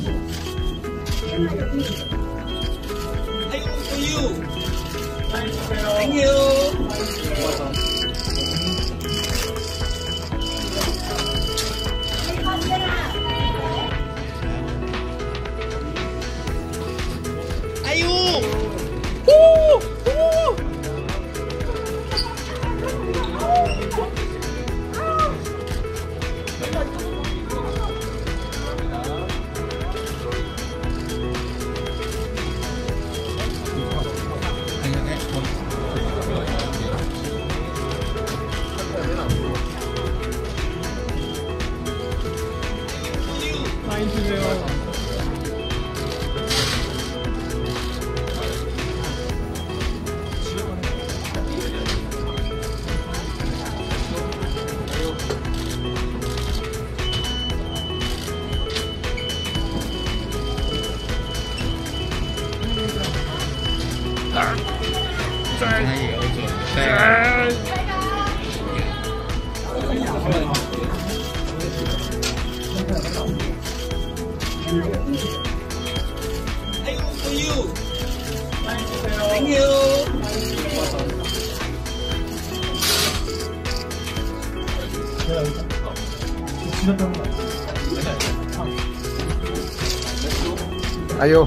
Thank you for you. Thank you. 아유. 후! 후! 많이 주세요. Thank you for you. Thank you. 아유.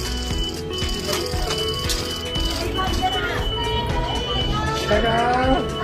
잘 가.